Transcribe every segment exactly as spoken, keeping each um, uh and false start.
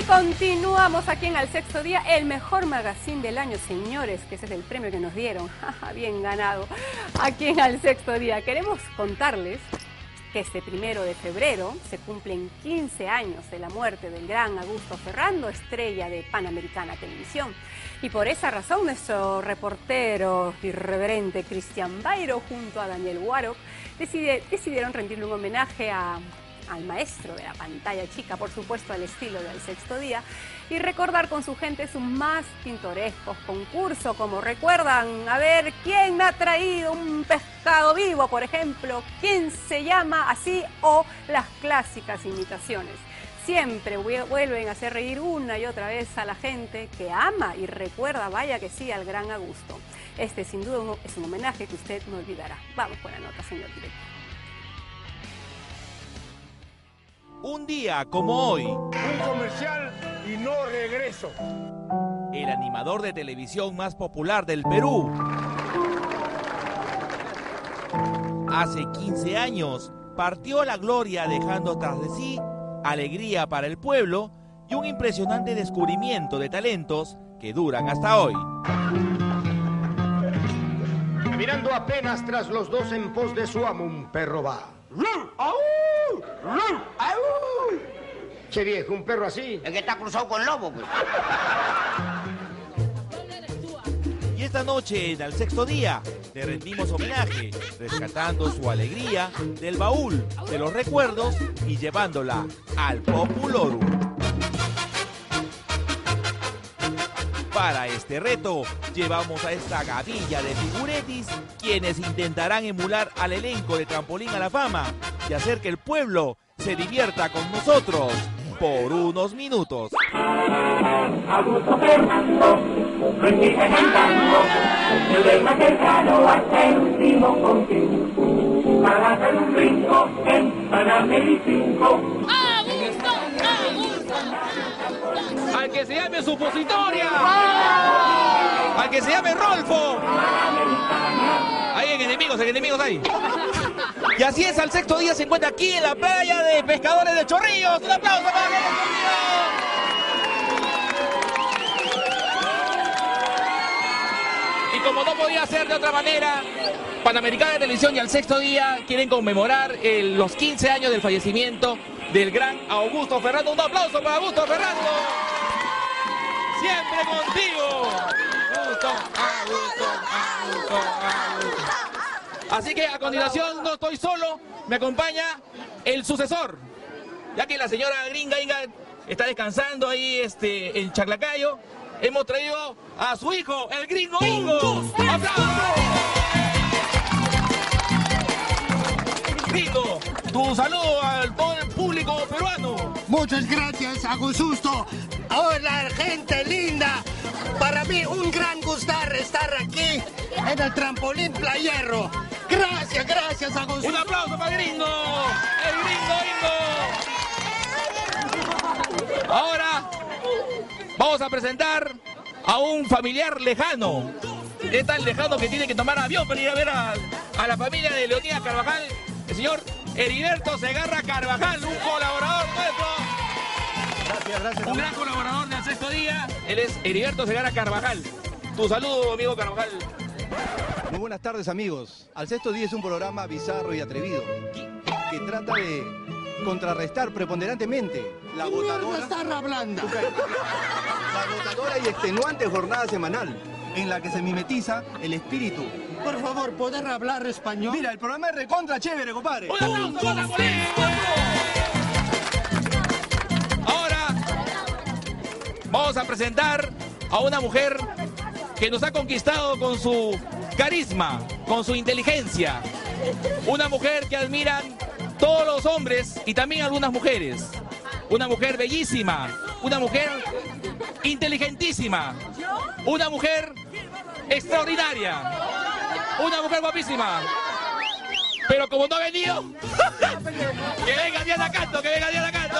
Y continuamos aquí en Al Sexto Día, el mejor magazine del año, señores, que ese es el premio que nos dieron. Bien ganado. Aquí en Al Sexto Día queremos contarles que este primero de febrero se cumplen quince años de la muerte del gran Augusto Ferrando, estrella de Panamericana Televisión. Y por esa razón nuestro reportero irreverente Cristian Bairo junto a Daniel Guaro decide, decidieron rendirle un homenaje a... al maestro de la pantalla chica, por supuesto al estilo del Sexto Día, y recordar con su gente sus más pintorescos concursos, como recuerdan, a ver, ¿quién me ha traído un pescado vivo, por ejemplo? ¿Quién se llama así? O las clásicas imitaciones. Siempre vuelven a hacer reír una y otra vez a la gente que ama y recuerda, vaya que sí, al gran Augusto. Este sin duda es un homenaje que usted no olvidará. Vamos con la nota, señor director. Un día como hoy, un comercial y no regreso. El animador de televisión más popular del Perú. Hace quince años partió a la gloria dejando tras de sí alegría para el pueblo y un impresionante descubrimiento de talentos que duran hasta hoy. Mirando apenas tras los dos en pos de su amo, un perro va. ¡Au! ¡Au! Che viejo, un perro así. Es que está cruzado con lobo, pues. Y esta noche, en Al Sexto Día, le rendimos homenaje, rescatando su alegría del baúl de los recuerdos y llevándola al Populorum. Para este reto, llevamos a esta gavilla de figuretis, quienes intentarán emular al elenco de Trampolín a la Fama y hacer que el pueblo se divierta con nosotros por unos minutos. Augusto Ferrando, lo empieza cantando, el del más cercano hasta el último contigo, para hacer un brinco en Panamericana. ¡Augusto! ¡Augusto! Al que se llame Supositoria, al que se llame Rolfo. Hay en enemigos, en enemigos hay. Y así es, Al Sexto Día se encuentra aquí en la playa de Pescadores de Chorrillos. Un aplauso para los Chorrillos. Y como no podía ser de otra manera, Panamericana de Televisión y Al Sexto Día quieren conmemorar el, los quince años del fallecimiento del gran Augusto Ferrando. Un aplauso para Augusto Ferrando. Siempre contigo. Augusto, Augusto, Augusto, Augusto. Así que a continuación no estoy solo, me acompaña el sucesor. Ya que la señora gringa Inga está descansando ahí este, en Chaclacayo, hemos traído a su hijo, el gringo Ingo. ¡Aplausos! Gringo, tu saludo a todo el público peruano. Muchas gracias, Augusto. Hola, gente linda. Para mí un gran gustar estar aquí en el trampolín playero. Gracias, gracias, Augusto. Un aplauso para el gringo, el gringo Ingo. Ahora vamos a presentar a un familiar lejano. Es tan lejano que tiene que tomar avión para ir a ver a, a la familia de Leonidas Carvajal. El señor Heriberto Segarra Carvajal, un colaborador nuestro. Gracias, gracias. Un gran colaborador del Sexto Día. Él es Heriberto Segarra Carvajal. Tu saludo, amigo Carvajal. Muy buenas tardes, amigos. Al Sexto Día es un programa bizarro y atrevido que trata de contrarrestar preponderantemente la agotadora, estar hablando? la agotadora y extenuante jornada semanal en la que se mimetiza el espíritu. Por favor, ¿poder hablar español? Mira, el programa es recontra chévere, compadre. ¡Un aplauso para Molina! Ahora vamos a presentar a una mujer que nos ha conquistado con su carisma, con su inteligencia. Una mujer que admiran todos los hombres y también algunas mujeres. Una mujer bellísima, una mujer inteligentísima, una mujer extraordinaria, una mujer guapísima. Pero como no ha venido, que venga Diana Canto, que venga Diana Canto.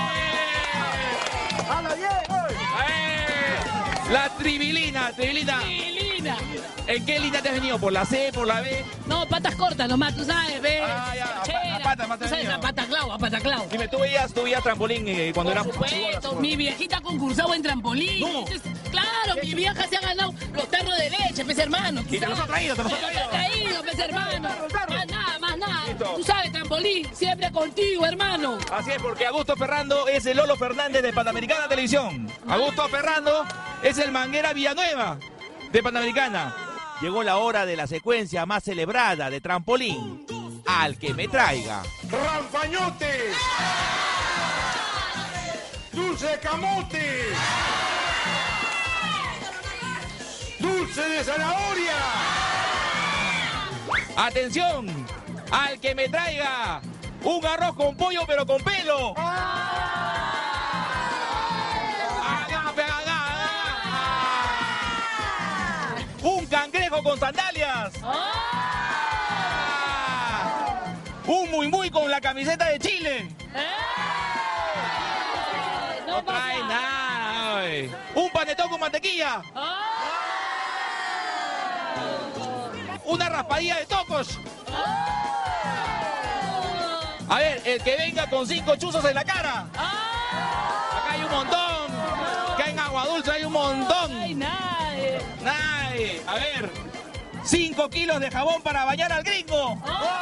¡Eh! La tribilina, tribilina. Tribilina. ¿En qué línea te has venido? ¿Por la C, por la B? No, patas cortas nomás, tú sabes, ve. Ah, ya, Chera, pata, más Tú sabes a Pataclau, a Pataclau. Dime, ¿tú veías, tú veías trampolín eh, cuando Por eras supuesto, mi viejita concursaba en trampolín. No. Entonces, claro, mi vieja se ha ganado los tarros de leche, pez hermano. Y te los ha traído, te los ha Me los traído. ha traído, pez hermano. Más nada, más nada. Listo. Tú sabes, trampolín, siempre contigo, hermano. Así es, porque Augusto Ferrando es el Lolo Fernández de Panamericana Televisión. Augusto Ferrando es el Manguera Villanueva de Panamericana. Llegó la hora de la secuencia más celebrada de trampolín. Al que me traiga. ¡Ranfañote! ¡Dulce de camote! ¡Dulce de zanahoria! Atención, al que me traiga un arroz con pollo pero con pelo. Agape, agape. Un cangrejo con sandalias. Un muy muy con la camiseta de Chile. No No trae pasa. nada. Ay. Un panetón con mantequilla. Una raspadilla de tocos. A ver, el que venga con cinco chuzos en la cara. Acá hay un montón. Acá en Agua Dulce hay un montón. Ay, nadie. Nadie. A ver, cinco kilos de jabón para bañar al gringo.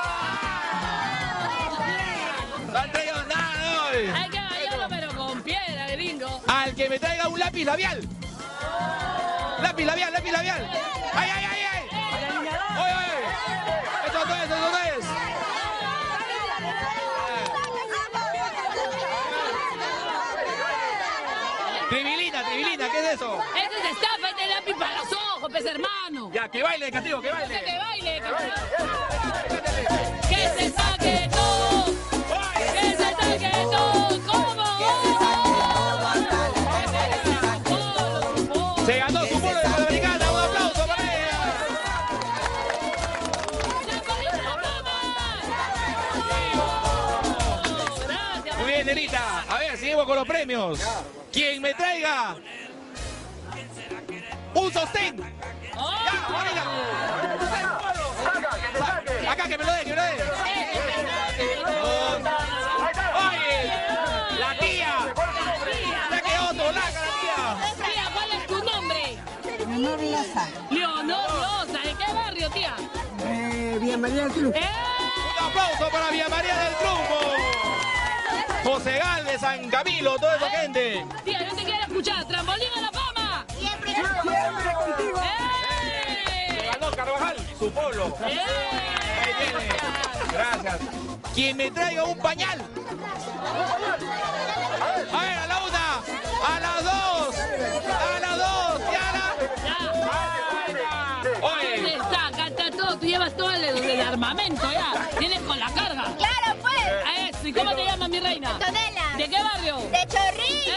No han traído nada hoy. Hay que bañarlo, pero con piedra, gringo. Al que me traiga un lápiz labial. Lápiz labial, lápiz labial. ¡Ay, ay, ay, ay! ¡Oye, oye! ¡Eso no es, eso no es! Tribilina, tribilina, ¿qué es eso? Este es estafa, este es lápiz para los ojos, pez hermano. Ya, que baile, castigo, que Que baile. te baile, que, que se saque todo. Que se saque todo. ¿Cómo? Se ganó su polo de Panamericana, un aplauso para ella. Gracias. Muy bien, Nerita. A ver, seguimos con los premios. Quien me traiga un sostén. Ya, ahorita. Acá, que me lo dé, que me lo dé. Oye, la tía. Ya quedó tolaca la tía. Tía, ¿cuál es tu nombre? Leonor Laza, Leonor Rosa. ¿De qué barrio, tía? eh, Villa María del Cruz. ¡Eh! Un aplauso para Villa María del Triunfo. José Gal de San Camilo, toda esa gente. Tía, yo te quiero escuchar. ¡Trampolín a la fama! Siempre, siempre contigo. ¡Eh! Ganó Carvajal, su polo. ¡Eh! Ahí tiene. Gracias. Quien me traiga un pañal. A ver, a la una, a las dos, a las dos, y a la... ¿Dónde Oye, está? Acá está todo. Tú llevas todo el, el armamento ya. Tienes con la carga. Claro, pues. A eso. ¿Y cómo te llamas, mi reina? Antonella. ¿De qué barrio? De Chorrillo.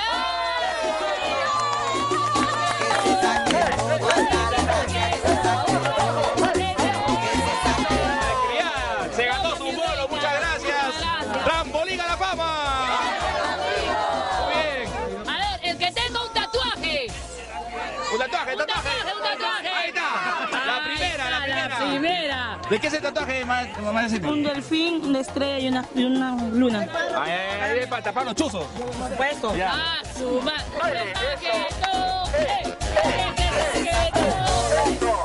criada, se ganó su polo, muchas gracias. Trampolín a la fama. Muy bien. A ver, el que tenga un tatuaje. Un tatuaje, Un tatuaje. tatuaje, un tatuaje. Ahí está. La Ahí primera, la está, primera. La primera. ¿De qué es el tatuaje, ma- maestra? Un delfín, una estrella y una, y una luna. Ay, ay, ay, para tapar los chuzos. Por supuesto. Ya. A su madre. Paqueto. ¡Eh! Paqueto.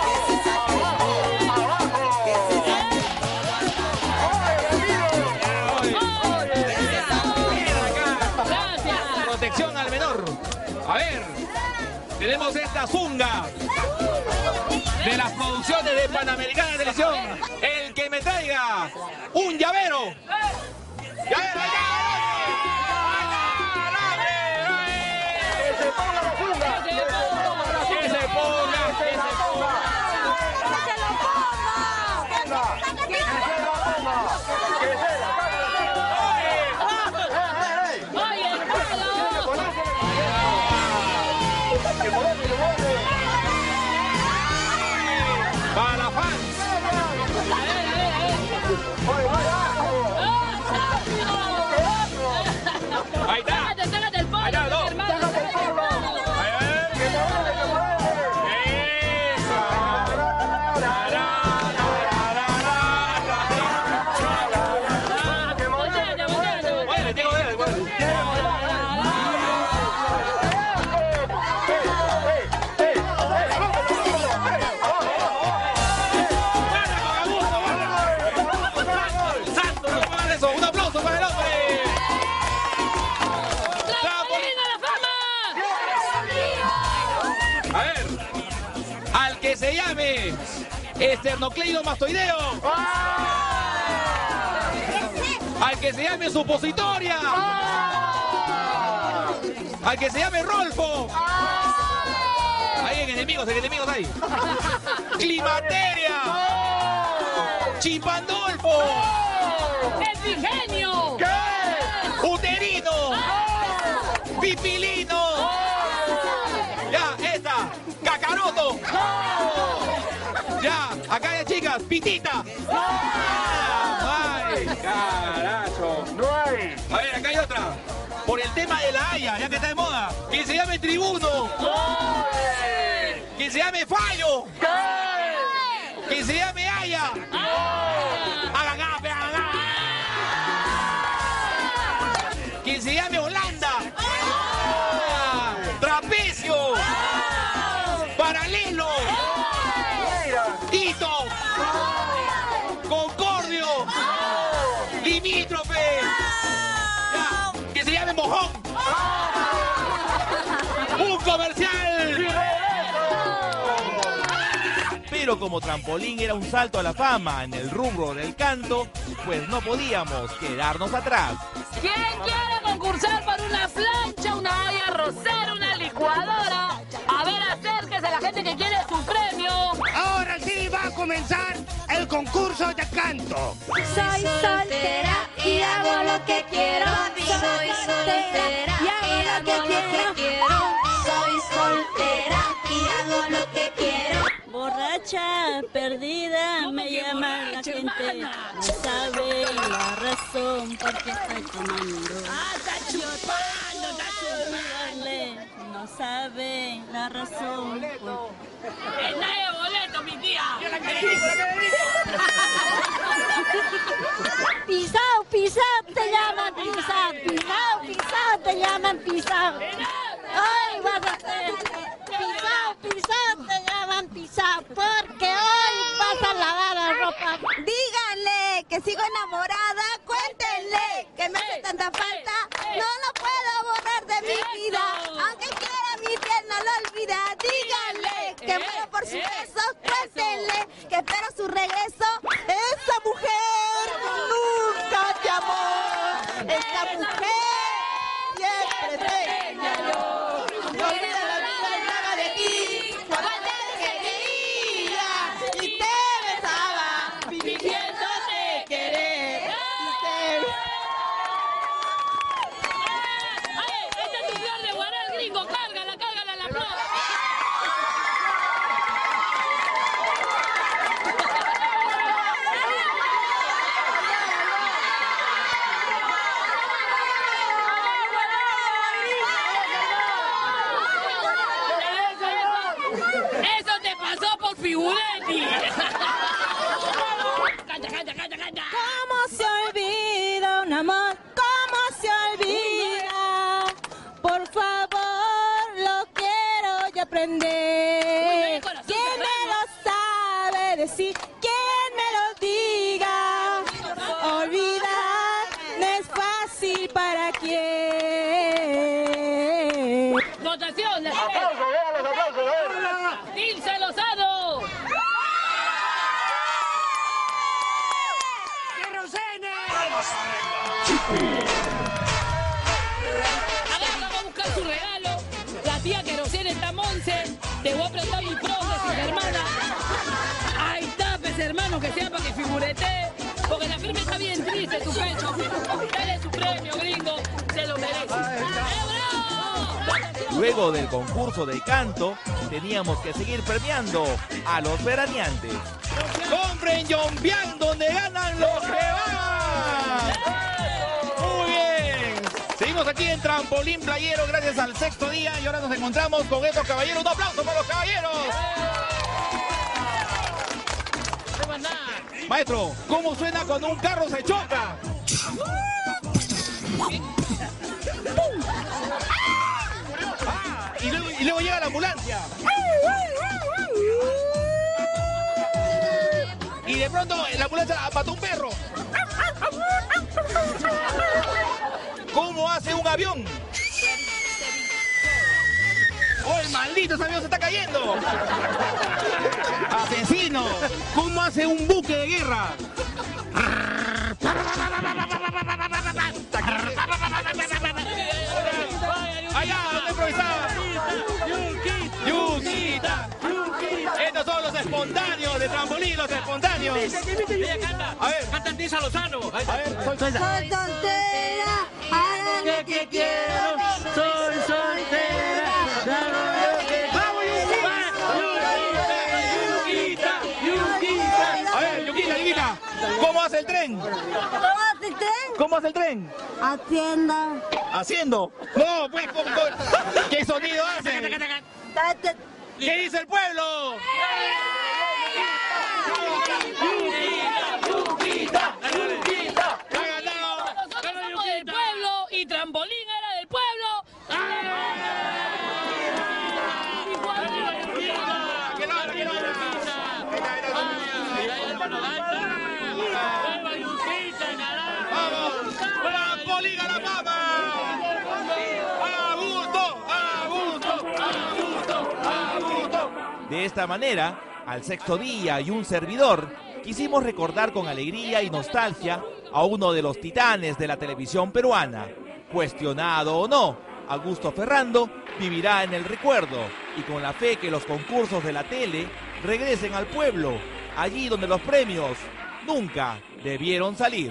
Gracias. Protección al menor. A ver, tenemos esta zunga de las producciones de Panamericana Televisión. El que me traiga un llavero. ¡Llavero, ¡Que se ponga la zunga! ¡Que se ponga! ¡Que se ponga! Oye, hermano. Para la fans. A ver, a ver, a ver. Eso, un aplauso para el hombre. ¡Trampolín a la fama! A ver, al que se llame esternocleido mastoideo. Al que se llame supositoria. Al que se llame Rolfo. Ahí en enemigos, en enemigos hay. Climateria. Chimpandolfo. ¡Epigenio! Uterino. Pipilino. Ya, esta. Cacaroto. Ya, acá hay chicas. Pitita. ¡Ay, carajo! No hay. A ver, acá hay otra. Por el tema de la Haya, ya que está de moda. Que se llame Tribuno. Que se llame Fallo. Que se llame Haya. Que se llame Holanda. Trapecio. Paralelo. Tito. Concordio. Limítrofe. Ya, que se llame Mojón. Un comercial. Pero como Trampolín era un salto a la fama en el rubro del canto, pues no podíamos quedarnos atrás. ¿Quién quiere concursar por una plancha, una olla arrocera, una licuadora? A ver, acérquese la gente que quiere su premio. Ahora sí va a comenzar el concurso de canto. Soy soltera y hago lo que quiero. Soy soltera y hago lo que quiero. Soy soltera y hago lo que quiero. Borracha, perdida, me llama la gente. No sabe la razón por qué estoy tomando. ¡Ah, está chupando, está chupando! No sabe la razón. ¡Es nada de boleto, mi tía! Pisao, pisao, te llaman pisao. Pisao, pisao, te llaman pisao. Hoy vas a hacer pisao, pisao, te llaman pisao. Porque hoy vas a lavar la ropa. Díganle que sigo enamorada, cuéntenle que me hace tanta falta. No lo puedo borrar de mi vida. Aunque quiera mi piel no lo olvida. Díganle que muero por su beso, cuéntenle que espero su regreso. Esa mujer nunca te amó. Esa mujer siempre te engañó. No olvida la vida y nada de ti. Cuando te quería y te besaba, fingiéndote querer. ¡Ay, este es tu flor de guaral, gringo! ¡Cárgala, cárgala la flor! ¡Eso te pasó por figuretti! ¡Canta, canta, canta, canta! ¿Cómo se olvida un amor? ¿Cómo se olvida? Por favor, lo quiero ya aprender. ¿Quién me lo sabe decir? ¿Quién me lo diga? Olvidar no es fácil para quien. ¡Votación! ¡Aplausos, vean los aplausos, vean! ¡Ilse Lozano! Agarra, va a buscar su regalo. La tía Querosene está Monse. Te voy a prestar mi prótesis, hermana. Ahí está, pues, hermano, que sea para que figurete. Porque la firma está bien triste, tu pecho. Dale su premio, gringo. Se lo merece. ¡Eh, bravo! Luego del concurso de canto, teníamos que seguir premiando a los veraneantes. Compren Yombián, donde ganan los que van. Muy bien. Seguimos aquí en Trampolín Playero, gracias al sexto día. Y ahora nos encontramos con estos caballeros. Un aplauso para los caballeros. Maestro, ¿cómo suena cuando un carro se choca? Ah, y luego, y luego llega la ambulancia. Y de pronto la ambulancia mató un perro. hace un avión? ¡Oh, el maldito ese avión se está cayendo! ¡Asesino! ¿Cómo hace un buque de guerra? ¡Allá, donde improvisaba! ¡Yuquita! Estos son los espontáneos de trampolín, los espontáneos. Ella canta. A ver, canta Tisa Lozano. A ver, soy Soy soltera, hagan lo que quiero. Soy soltera. ¡Vamos, Yuquita! ¡Yuquita! A ver, Yuquita, Yuquita. ¿Cómo hace el tren? ¿Cómo hace el tren? ¿Cómo hace el tren? Hacienda. ¿Haciendo? No, pues, ¿cómo- cómo? ¿Qué sonido hace? ¿Qué dice el pueblo? ¡Yuquita! ¡Yuquita! ¡Ha ganado! Nosotros somos del pueblo y Trampolín era del pueblo. ¡Vamos! ¡Trampolín a la fama! ¡A gusto! ¡A gusto! ¡A gusto! ¡A gusto! De esta manera, al sexto día y un servidor, quisimos recordar con alegría y nostalgia a uno de los titanes de la televisión peruana. Cuestionado o no, Augusto Ferrando vivirá en el recuerdo y con la fe que los concursos de la tele regresen al pueblo, allí donde los premios nunca debieron salir.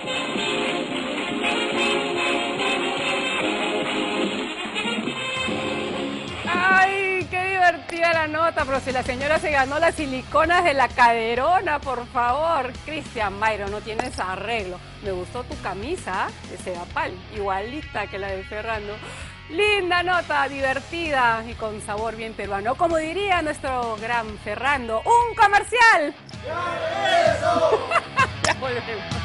¡Ay, qué divertida la nota! Pero si la señora se ganó las siliconas de la caderona, por favor. Cristian Mayro, no tienes arreglo. Me gustó tu camisa de Sedapal, igualita que la de Ferrando. Linda nota, divertida y con sabor bien peruano. Como diría nuestro gran Ferrando, ¡un comercial! ¡Ya volvemos!